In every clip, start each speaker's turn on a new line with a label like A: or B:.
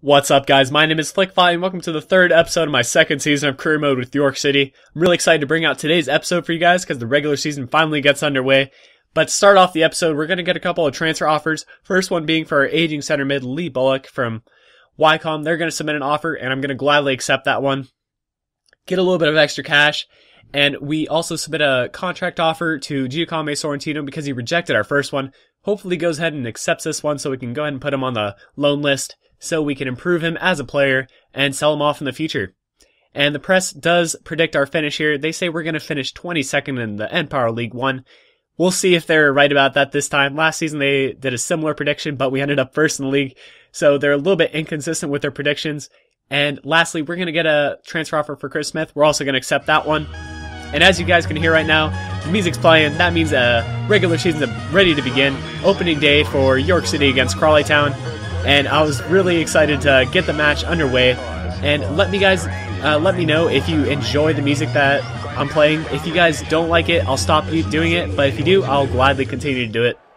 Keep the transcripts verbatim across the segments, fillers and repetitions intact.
A: What's up, guys? My name is Flickfly, and welcome to the third episode of my second season of Career Mode with York City. I'm really excited to bring out today's episode for you guys because the regular season finally gets underway. But to start off the episode, we're going to get a couple of transfer offers. First one being for our aging center mid, Lee Bullock from Wycombe. They're going to submit an offer, and I'm going to gladly accept that one. Get a little bit of extra cash. And we also submit a contract offer to Giacomo Sorrentino because he rejected our first one. Hopefully he goes ahead and accepts this one so we can go ahead and put him on the loan list so we can improve him as a player and sell him off in the future. And the press does predict our finish here. They say we're going to finish twenty-second in the N Power League One. We'll see if they're right about that this time. Last season they did a similar prediction, but we ended up first in the league. So they're a little bit inconsistent with their predictions. And lastly, we're going to get a transfer offer for Chris Smith. We're also going to accept that one. And as you guys can hear right now, the music's playing. That means a regular season's ready to begin. Opening day for York City against Crawley Town. And I was really excited to get the match underway. And let me guys, uh, let me know if you enjoy the music that I'm playing. If you guys don't like it, I'll stop doing it. But if you do, I'll gladly continue to do it.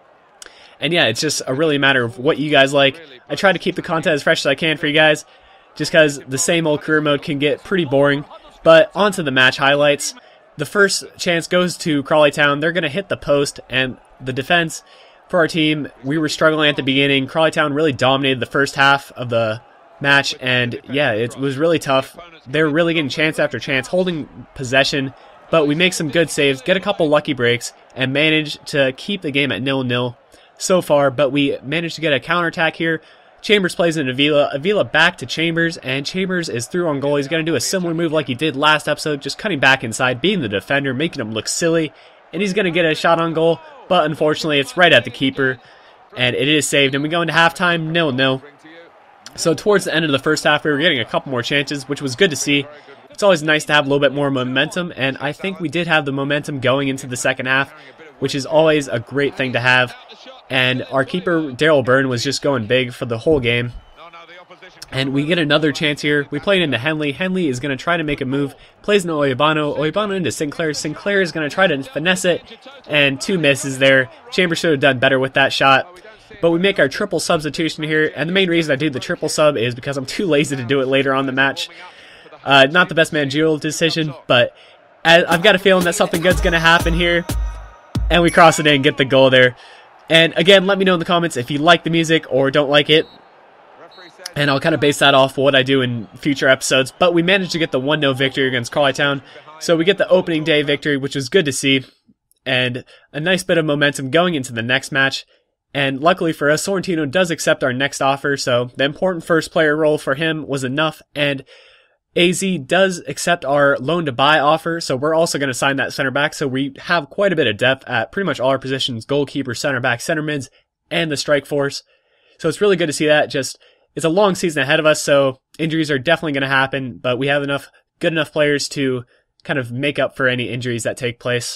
A: And yeah, it's just a really matter of what you guys like. I try to keep the content as fresh as I can for you guys, just because the same old career mode can get pretty boring. But on to the match highlights. The first chance goes to Crawley Town. They're going to hit the post, and the defense for our team, we were struggling at the beginning. Crawley Town really dominated the first half of the match, and yeah, it was really tough. They were really getting chance after chance, holding possession, but we make some good saves, get a couple lucky breaks, and manage to keep the game at nil nil so far, but we managed to get a counterattack here. Chambers plays in Avila. Avila back to Chambers, and Chambers is through on goal. He's going to do a similar move like he did last episode, just cutting back inside, beating the defender, making him look silly, and he's going to get a shot on goal, but unfortunately it's right at the keeper, and it is saved, and we go into halftime nil nil. So towards the end of the first half, we were getting a couple more chances, which was good to see. It's always nice to have a little bit more momentum, and I think we did have the momentum going into the second half, which is always a great thing to have. And our keeper, Daryl Byrne, was just going big for the whole game. And we get another chance here. We play it into Henley. Henley is going to try to make a move. Plays into Oyebano. Oyebano into Sinclair. Sinclair is going to try to finesse it. And two misses there. Chambers should have done better with that shot. But we make our triple substitution here. And the main reason I do the triple sub is because I'm too lazy to do it later on in the match. Uh, not the best managerial decision, but I've got a feeling that something good's going to happen here. And we cross it in and get the goal there. And again, let me know in the comments if you like the music or don't like it. And I'll kind of base that off what I do in future episodes. But we managed to get the one nil victory against Crawley Town. So we get the opening day victory, which was good to see. And a nice bit of momentum going into the next match. And luckily for us, Sorrentino does accept our next offer. So the important first player role for him was enough. And A Z does accept our loan to buy offer, so we're also going to sign that center back. So we have quite a bit of depth at pretty much all our positions: goalkeeper, center back, center mids, and the strike force. So it's really good to see that. Just it's a long season ahead of us, so injuries are definitely going to happen, but we have enough good enough players to kind of make up for any injuries that take place.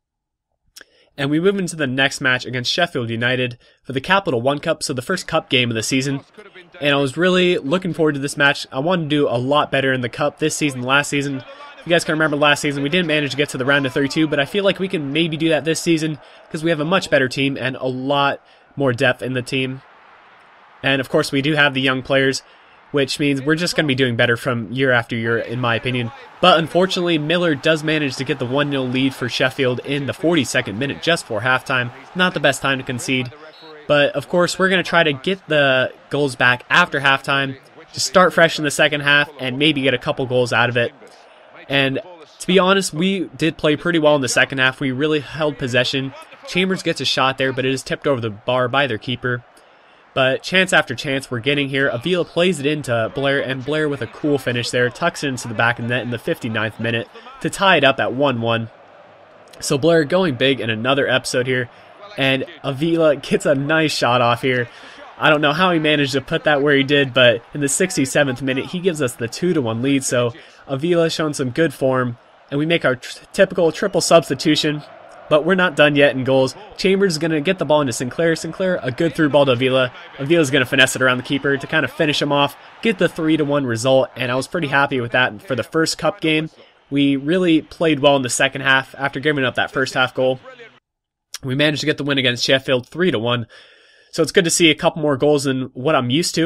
A: And we move into the next match against Sheffield United for the Capital One Cup, so the first cup game of the season. And I was really looking forward to this match. I wanted to do a lot better in the cup this season than last season. If you guys can remember last season, we didn't manage to get to the round of thirty-two, but I feel like we can maybe do that this season because we have a much better team and a lot more depth in the team. And of course, we do have the young players, which means we're just going to be doing better from year after year, in my opinion. But unfortunately, Miller does manage to get the one nil lead for Sheffield in the forty-second minute just before halftime. Not the best time to concede. But of course, we're going to try to get the goals back after halftime, to start fresh in the second half, and maybe get a couple goals out of it. And to be honest, we did play pretty well in the second half. We really held possession. Chambers gets a shot there, but it is tipped over the bar by their keeper. But chance after chance we're getting here. Avila plays it into Blair, and Blair with a cool finish there tucks it into the back of the net in the fifty-ninth minute to tie it up at one one. So Blair going big in another episode here, and Avila gets a nice shot off here. I don't know how he managed to put that where he did, but in the sixty-seventh minute he gives us the two to one lead. So Avila showing some good form, and we make our tr typical triple substitution. But we're not done yet in goals. Chambers is going to get the ball into Sinclair. Sinclair, a good through ball to Avila. Avila's going to finesse it around the keeper to kind of finish him off, get the three to one result, and I was pretty happy with that for the first cup game. We really played well in the second half after giving up that first half goal. We managed to get the win against Sheffield three to one. So it's good to see a couple more goals than what I'm used to.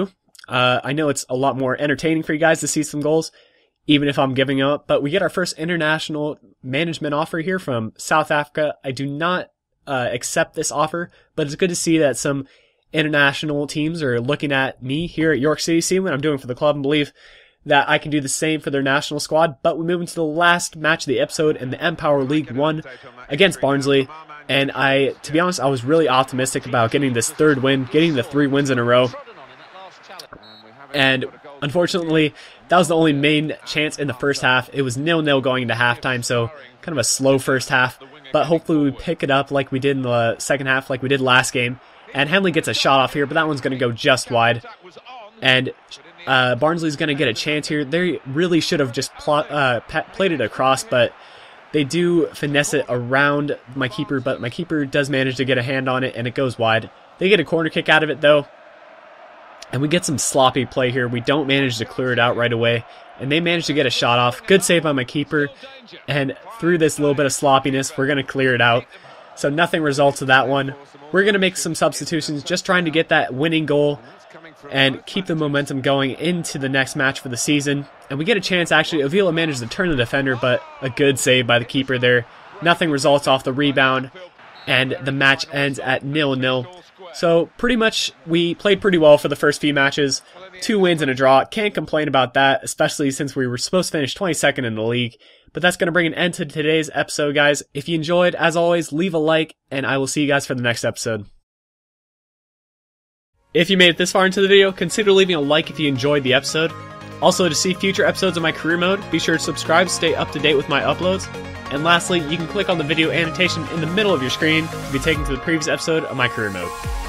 A: Uh, I know it's a lot more entertaining for you guys to see some goals, even if I'm giving up. But we get our first international management offer here from South Africa. I do not uh, accept this offer, but it's good to see that some international teams are looking at me here at York City, seeing what I'm doing for the club, and believe that I can do the same for their national squad. But we move into the last match of the episode in the Empower League One against Barnsley. And I, to be honest, I was really optimistic about getting this third win, getting the three wins in a row. And unfortunately, that was the only main chance in the first half. It was nil nil going into halftime, so kind of a slow first half. But hopefully we pick it up like we did in the second half, like we did last game. And Henley gets a shot off here, but that one's going to go just wide. And uh, Barnsley's going to get a chance here. They really should have just plot, uh, played it across, but they do finesse it around my keeper, but my keeper does manage to get a hand on it, and it goes wide. They get a corner kick out of it, though, and we get some sloppy play here. We don't manage to clear it out right away, and they manage to get a shot off. Good save by my keeper, and through this little bit of sloppiness, we're going to clear it out. So nothing results of that one. We're going to make some substitutions, just trying to get that winning goal and keep the momentum going into the next match for the season. And we get a chance, actually. Avila managed to turn the defender, but a good save by the keeper there. Nothing results off the rebound, and the match ends at nil nil. So pretty much we played pretty well for the first few matches. Two wins and a draw. Can't complain about that, especially since we were supposed to finish twenty-second in the league. But that's going to bring an end to today's episode, guys. If you enjoyed, as always, leave a like, and I will see you guys for the next episode. If you made it this far into the video, consider leaving a like if you enjoyed the episode. Also, to see future episodes of my career mode, be sure to subscribe to stay up to date with my uploads. And lastly, you can click on the video annotation in the middle of your screen to be taken to the previous episode of my career mode.